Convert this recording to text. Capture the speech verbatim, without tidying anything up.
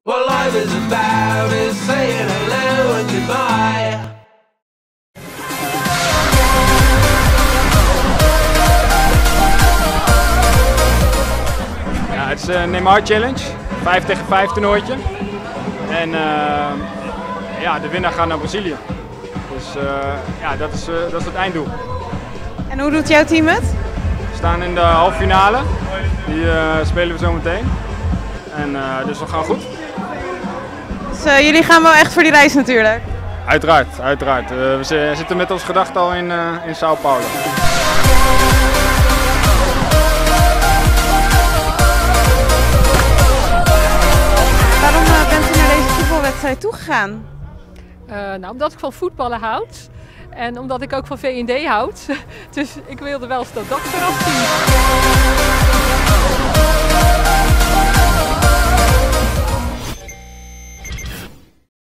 What life is about is saying hello and goodbye. Ja, het is een Neymar Challenge, vijf tegen vijf toernooitje. En uh, ja, de winnaar gaat naar Brazilië. Dus uh, ja, dat is, uh, dat is het einddoel. En hoe doet jouw team het? We staan in de halve finale, die uh, spelen we zo meteen. En, uh, dus we gaan goed. Dus uh, jullie gaan wel echt voor die reis natuurlijk? Uiteraard, uiteraard. Uh, we zitten met ons gedachten al in, uh, in Sao Paulo. Waarom uh, bent u naar deze voetbalwedstrijd toegegaan? Uh, nou, omdat ik van voetballen houd en omdat ik ook van V en D houd. Dus ik wilde wel eens dat dat vooraf zien.